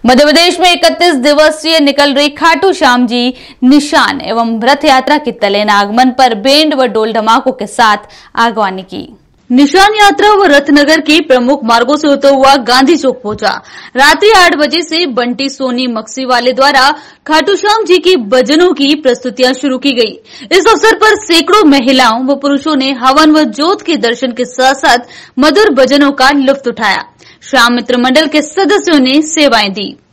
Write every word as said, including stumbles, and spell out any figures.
मध्य प्रदेश में इकतीस दिवसीय निकल रही खाटू श्याम जी निशान एवं रथ यात्रा के तलेन आगमन पर बैंड व डोल धमाकों के साथ आगवानी की। निशान यात्रा व रथनगर के प्रमुख मार्गों से होता हुआ गांधी चौक पहुंचा। रात्रि आठ बजे से बंटी सोनी मक्सी वाले द्वारा खाटू श्याम जी की भजनों की प्रस्तुतियां शुरू की गई। इस अवसर पर सैकड़ों महिलाओं व पुरुषों ने हवन व ज्योत के दर्शन के साथ साथ मधुर भजनों का लुत्फ उठाया। श्याम मित्र मंडल के सदस्यों ने सेवाएं दी।